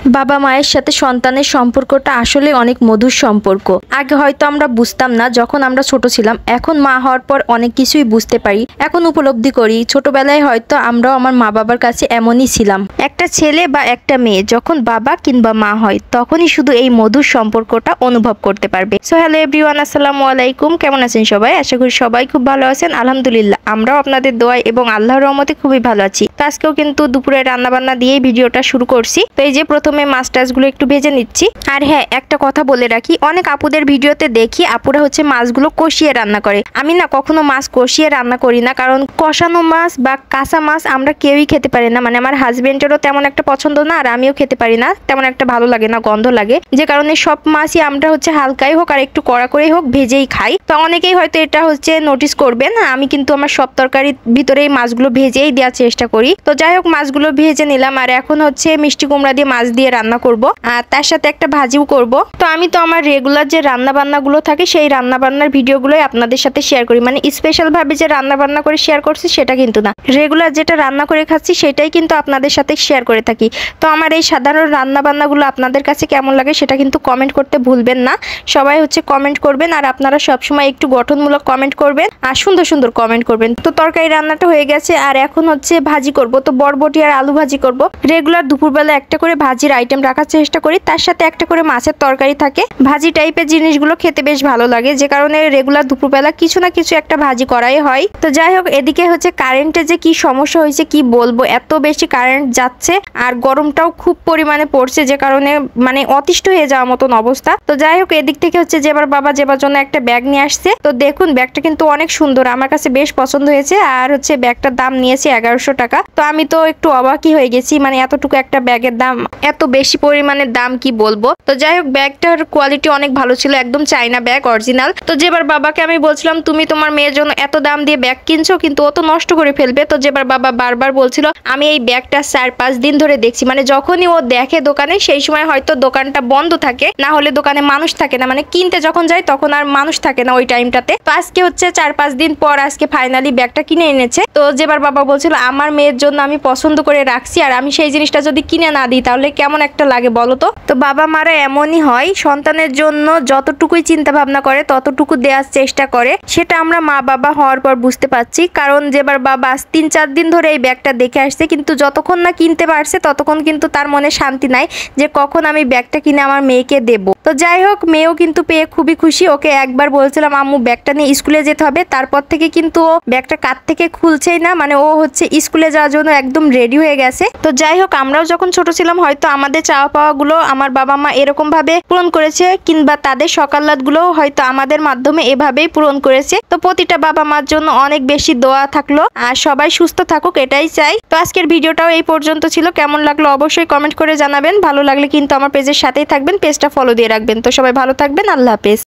বাবা মায়ের সাথে সন্তানের সম্পর্কটা আসলে অনেক মধুর সম্পর্ক। আগে হয়তো আমরা বুঝতাম না যখন আমরা ছোট ছিলাম, এখন মা হওয়ার পর অনেক কিছুই বুঝতে পারি, এখন উপলব্ধি করি। ছোটবেলায় হয়তো আমরাও আমার মা বাবার কাছে এমনই ছিলাম। একটা ছেলে বা একটা মেয়ে যখন বাবা কিংবা মা হয় তখনই শুধু এই মধুর সম্পর্কটা অনুভব করতে পারবে। সো হ্যালো এভরিওয়ান, আসসালামু আলাইকুম। কেমন আছেন সবাই? আশা করি সবাই খুব ভালো আছেন। আলহামদুলিল্লাহ, আমরাও আপনাদের দোয়ায় এবং আল্লাহর রহমতে খুবই ভালো আছি। তো আজকেও কিন্তু দুপুরে রান্নাবান্না দিয়েই ভিডিওটা শুরু করছি। তো এই যে প্রথমে মাছ টাছগুলো একটু ভেজে নিচ্ছি। আর হ্যাঁ, একটা কথা বলে রাখি, অনেক আপুদের ভিডিওতে দেখি আপুরা হচ্ছে মাছগুলো কষিয়ে রান্না করে। আমি না কখনো মাছ কষিয়ে রান্না করি না, কারণ কষানো মাছ বা কাঁচা মাছ আমরা কেউই খেতে পারি না। মানে আমার হাজবেন্ডেরও তেমন একটা পছন্দ না, আর আমিও খেতে পারি না, তেমন একটা ভালো লাগে না, গন্ধ লাগে। যে কারণে সব মাছই আমরা হচ্ছে হালকাই হোক আর একটু কড়া করেই হোক ভেজেই খাই। তো অনেকেই হয়তো এটা হচ্ছে নোটিস করবেন, আমি কিন্তু আমার সব তরকারির ভিতরে এই মাছগুলো ভেজেই দেওয়ার চেষ্টা করি। তো যাই হোক, মাছগুলো ভেজে নিলাম। আর এখন হচ্ছে মিষ্টি কুমড়া দিয়ে মাছ দিয়ে রান্না করব, আর তার সাথে একটা ভাজিও করব। তো আমি তো আমার রেগুলার যে রান্না বান্নাগুলো থাকে সেই রান্না বান্নার ভিডিওগুলোই আপনাদের সাথে শেয়ার করি। মানে স্পেশাল ভাবে যে রান্না বান্না করে শেয়ার করছি সেটা কিন্তু না, রেগুলার যেটা রান্না করে খাচ্ছি সেটাই কিন্তু আপনাদের সাথে শেয়ার করে থাকি। তো আমার এই সাধারণ রান্না বান্নাগুলো আপনাদের কাছে কেমন লাগে সেটা কিন্তু কমেন্ট করতে ভুলবেন না। সবাই হচ্ছে কমেন্ট করবেন, আর আপনারা সবসময় একটু গঠনমূলক কমেন্ট করবেন আর সুন্দর সুন্দর কমেন্ট করবেন। তো তরকারি রান্নাটা হয়ে গেছে, আর এখন হচ্ছে ভাজি করব। তো বরবটি আর আলু ভাজি করব। রেগুলার দুপুরবেলা একটা করে ভাজির আইটেম রাখার চেষ্টা করি, তার সাথে একটা করে মাছের তরকারি থাকে। ভাজি টাইপের জিনিসগুলো খেতে বেশ ভালো লাগে, যে কারণে রেগুলার দুপুরবেলা কিছু না কিছু একটা ভাজি করাই হয়। তো যাই হোক, এদিকে হচ্ছে কারেন্টে যে কি সমস্যা হয়েছে কি বলবো, এত বেশি কারেন্ট যাচ্ছে আর গরমটাও খুব পরিমাণে পড়ছে, যে কারণে মানে অতিষ্ঠ হয়ে যাওয়ার মতন অবস্থা। তো যাই হোক, এদিক থেকে হচ্ছে যেবার বাবা যেবার জন্য একটা ব্যাগ নিয়ে আসছে। তো দেখুন, ব্যাগটা কিন্তু অনেক সুন্দর, আমার কাছে বেশ পছন্দ হয়েছে। আর হচ্ছে ব্যাগটার দাম নিয়েছে 1100 টাকা। তো আমি তো একটু অবাকই হয়ে গেছি, মানে এতটুকু একটা ব্যাগের দাম, এত বেশি পরিমাণের দাম কি বলবো। তো যাই হোক, ব্যাগটার কোয়ালিটি অনেক ভালো ছিল, একদম চাইনা ব্যাগ, অরিজিনাল। তো যেবার বাবাকে আমি বলছিলাম তুমি তোমার মেয়ের জন্য এত দাম দিয়ে ব্যাগ কিনছো, কিন্তু ও তো নষ্ট করে ফেলবে। তো যেবার বাবা বারবার বলছিল, আমি এই ব্যাগটা 4-5 দিন ধরে দেখছি, মানে যখনই ও দেখে দোকানে সেই সময় হয়তো দোকানটা বন্ধ থাকে, না হলে দোকানে মানুষ থাকে না, মানে কিনতে যখন যাই তখন আর মানুষ থাকে না ওই টাইমটাতে। তো আজকে হচ্ছে 4-5 দিন পর আজকে ফাইনালি ব্যাগটা কিনে এনেছে। তো যেবার বাবা বলছিল আমার মেয়ের জন্য আমি পছন্দ করে রাখছি, আর আমি সেই জিনিসটা যদি কিনে না দিই তাহলে কেমন একটা লাগে বলো তো। তো বাবা মারা এমনই হয়, সন্তানের জন্য যতটুকুই চিন্তা ভাবনা করে ততটুকু দেওয়ার চেষ্টা করে, সেটা আমরা মা বাবা হওয়ার পর বুঝতে পারছি। কারণ যেবার বাবা 3-4 দিন ধরে এই ব্যাগটা দেখে আসছে, কিন্তু যতক্ষণ না কিনতে পারছে ততক্ষণ কিন্তু তার মনে শান্তি নাই যে কখন আমি ব্যাগটা কিনে আমার মেয়েকে দেব। তো যাই হোক, মেয়েও কিন্তু পেয়ে খুবই খুশি। ওকে একবার বলছিলাম আম্মু ব্যাগটা নিয়ে স্কুলে যেতে হবে, তারপর থেকে কিন্তু ও ব্যাগটা কাঁধ থেকে খুলছেই না, মানে ও হচ্ছে স্কুলে যাওয়ার জন্য একদম রেডি হয়ে গেছে। তো যাই হোক, আমরাও যখন ছোট ছিলাম হয়তো আমাদের চাওয়া পাওয়া গুলো আমার বাবা মা এরকম ভাবে পূরণ করেছে, কিংবা তাদের সকালাত গুলো হয়তো আমাদের মাধ্যমে এভাবেই পূরণ করেছে। তো প্রতিটা বাবা মার জন্য অনেক বেশি দোয়া থাকলো, আর সবাই সুস্থ থাকুক এটাই চাই। তো আজকের ভিডিওটাও এই পর্যন্ত ছিল। কেমন লাগলো অবশ্যই কমেন্ট করে জানাবেন। ভালো লাগলে কিন্তু আমার পেজের সাথেই থাকবেন, পেজটা ফলো দিয়ে রাখবেন। তো সবাই ভালো থাকবেন, আল্লাহ হাফেজ।